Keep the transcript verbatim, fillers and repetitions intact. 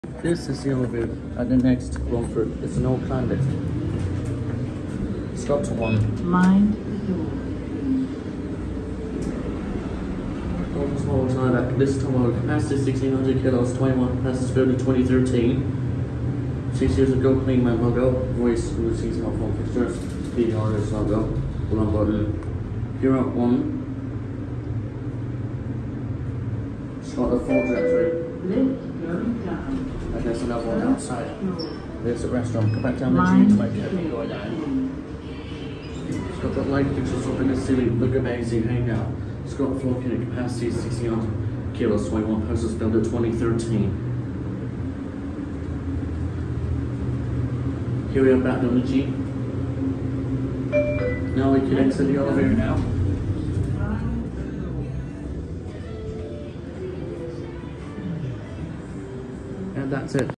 This is the elevator at the next Romford. It's an Oakland lift. Stop to one. Mind the door. Almost all the time at this tomorrow. Capacity sixteen hundred kilos, twenty-one passes built in twenty thirteen. Six years ago, clean my logo. Voice routines and phone fixtures. The orders logo. One button. Here up one. Start the full directory. Lift going down. And there's another one outside. There's a restaurant. Come back down the Mind tube to make it go down. It's got the light fixtures up in the ceiling. Look amazing. Hang out. It's got floor unit capacity sixteen hundred kilos, twenty-one passes built in twenty thirteen. Here we are back on the G. Now we can exit the elevator now. And that's it.